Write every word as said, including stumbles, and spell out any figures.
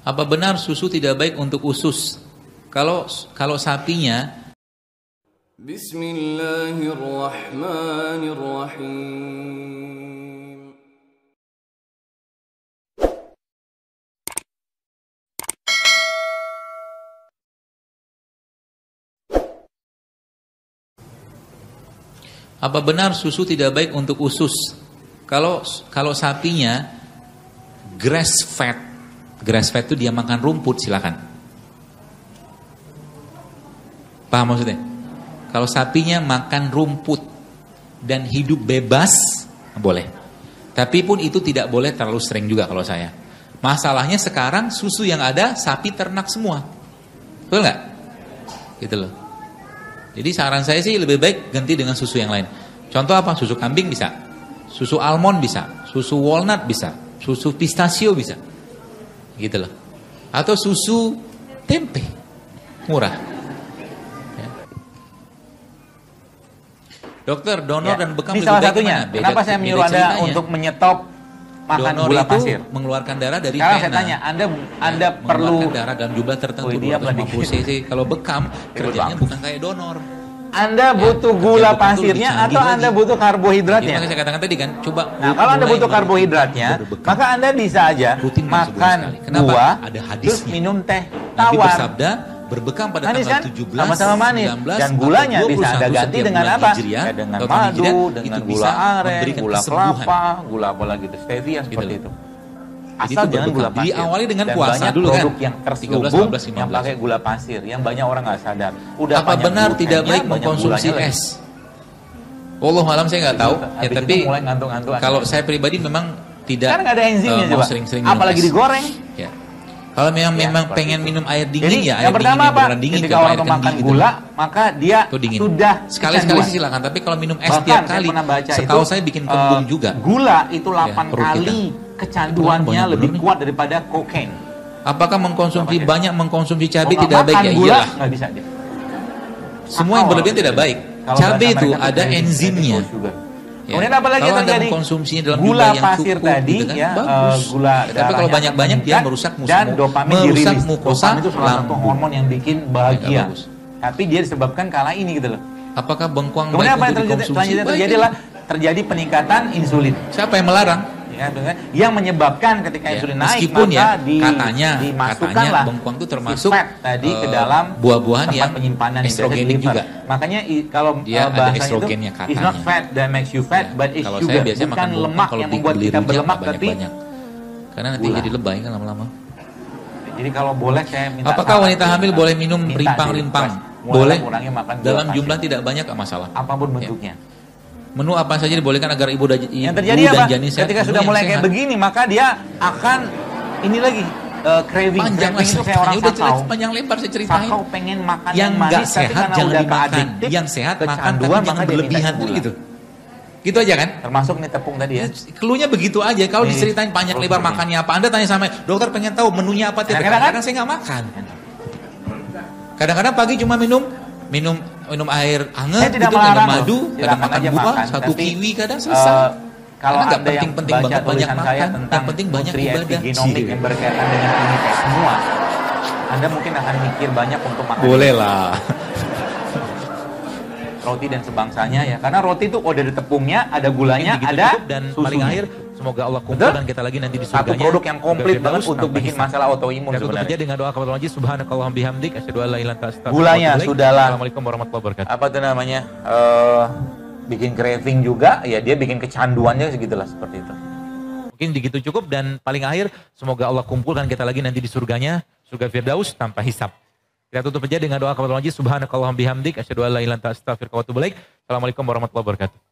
Apa benar susu tidak baik untuk usus? Kalau kalau sapinya Bismillahirrahmanirrahim. Apa benar susu tidak baik untuk usus? Kalau kalau sapinya grass fed, grass fed itu dia makan rumput, silakan. Paham maksudnya? Kalau sapinya makan rumput dan hidup bebas, boleh. Tapi pun itu tidak boleh terlalu sering juga kalau saya. Masalahnya sekarang susu yang ada sapi ternak semua, betul nggak? Gitu loh. Jadi saran saya sih lebih baik ganti dengan susu yang lain. Contoh apa? Susu kambing bisa, susu almond bisa, susu walnut bisa, susu pistachio bisa, gitu loh. Atau susu tempe, murah. Ya. Dokter, donor ya. Dan bekam ini lebih salah baik satunya. mana? Beda, kenapa saya menyuruh Anda ceritanya. untuk menyetop makan donor gula itu pasir? Mengeluarkan darah dari Sekarang pena. saya tanya, Anda Anda ya, perlu darah dalam jumlah tertentu oh, dua ratus lima puluh cc. Kalau bekam kerjanya bukan kayak donor. Anda butuh ya, gula pasirnya atau Anda lagi. butuh karbohidratnya? Jadi, saya katakan tadi kan, coba. Nah, kalau Anda butuh karbohidratnya, maka Anda bisa aja makan buah, ada terus minum teh tawar. Nabi bersabda, berbekam pada manis, tanggal kan? tujuh belas, sama-sama manis. sembilan belas, dan gulanya bisa Anda ganti dengan apa? Hijriah, ya, dengan madu, hijriah, dengan itu gula aren, gula kesembuhan. kelapa, gula apa lagi itu, stevia seperti gitu. itu. Asal jangan gula pasir. Diawali dengan dan puasa banyak dulu kan. Produk yang terselubung yang pakai gula pasir, yang banyak orang nggak sadar. Udah apa benar tidak baik mengkonsumsi es? Wallahu alam saya nggak tahu. Ya, tapi kalau saya pribadi memang tidak. Kan nggak ada enzimnya uh, coba. Sering-sering apalagi es. digoreng. Ya. Kalau memang ya, memang pengen itu. minum air dingin Jadi, ya, air yang pertama apa? Dingin, ketika orang makan gula, gitu. maka dia sudah sekali-sekali sih silakan. Tapi kalau minum es tiap kali, setahu saya bikin kembung uh, juga. Gula itu delapan ya, kali kecanduannya lebih kuat daripada kokain. Apakah mengkonsumsi banyak mengkonsumsi cabai oh, tidak baik ya? Iyalah. Nggak bisa dia. Semua yang berlebihan tidak baik. Cabai itu ada enzimnya. Ya. Kemudian apa lagi kalau terjadi? Konsumsinya dalam gula yang pasir cukup, tadi gitu kan? ya, bagus. Uh, gula tapi kalau banyak-banyak dia merusak mukosa. Dan dopamin merusak dirilis. mukosa Dopamin itu salah satu hormon yang bikin bahagia. Ya, tapi dia disebabkan kala ini gitu loh. Apakah bengkuang Kemudian baik apa yang terjadi? Selanjutnya terjadi adalah terjadi peningkatan insulin. Siapa yang melarang? Ya, yang menyebabkan ketika ya, insulin naik meskipun maka ya, di, katanya, dimasukkanlah katanya bengkuang itu termasuk si fat tadi uh, ke dalam buah-buahan yang penyimpanan estrogenik juga. Makanya i, kalau dia uh, bahasa itu katanya. it's not fat that makes you fat ya, but it's kalau sugar. Saya bukan lemak yang membuat kita berlemak tapi banyak. Karena nanti gula. Jadi lebay kan lama-lama. Jadi kalau boleh saya minta apakah wanita hamil boleh minum rimpang-rimpang? Boleh. Makan dalam jumlah tidak banyak gak masalah. Apapun bentuknya. Ya. Menu apa saja dibolehkan agar ibu dan yang terjadi ibu apa? Dan janin sehat, ketika sudah mulai kayak begini maka dia akan ini lagi uh, craving. Panjang craving itu kayak orang sakau. Panjang lebar saya ceritain. Sakau pengen makan yang, yang manis sehat tapi jangan udah dimakan. Yang sehat makan tapi jangan berlebihan gitu. Gitu aja kan? Termasuk nih tepung tadi ya. Keluhnya begitu aja. Kalau diceritain panjang lebar makannya apa, Anda tanya sama dokter pengen tahu menunya apa tiap hari. Kadang-kadang saya nggak makan. Kadang-kadang pagi cuma minum minum minum air hangat, gitu, minum madu, kadang makan buah, makan, satu tapi, kiwi kadang selesai. Uh, kalau nggak Anda penting-penting banget banyak makan, yang penting banyak ibadah. Genomik yang berkaitan dengan ini kayak semua, Anda mungkin akan mikir banyak untuk makan. Boleh lah. Roti dan sebangsanya ya, karena roti itu udah ada tepungnya, ada gulanya, ada dan susunya. Paling akhir semoga Allah kumpulkan kita lagi nanti di surganya. Satu produk yang komplit banget untuk bikin masalah autoimun sebenarnya. Kita dengan doa kepada Allah subhanakallahumma bihamdik asyhadu an la ilaha illa anta astaghfiruka gulanya sudahlah. Assalamualaikum warahmatullahi wabarakatuh. Apa tuh namanya? Uh, bikin craving juga, ya dia bikin kecanduannya segitulah seperti itu. Mungkin begitu cukup dan paling akhir semoga Allah kumpulkan kita lagi nanti di surganya, surga Firdaus tanpa hisab. Kita tutup aja dengan doa kepada Allah subhanakallahumma bihamdik asyhadu an la ilaha illa anta astaghfiruka wa atubu ilaik. Assalamualaikum warahmatullahi wabarakatuh.